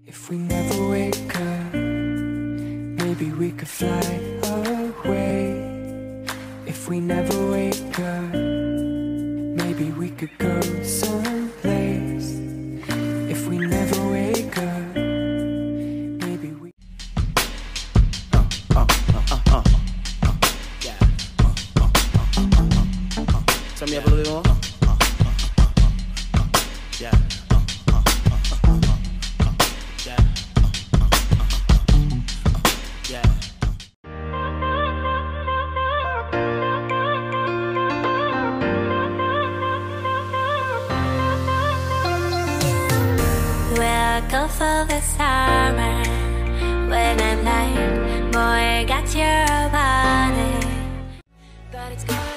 If we never wake up, maybe we could fly away. If we never wake up, maybe we could go someplace. If we never wake up, maybe we... Yeah. Turn me up a little more. Yeah. Yeah. We'll go for the summer when I'm light. Boy, got your body, but it's gonna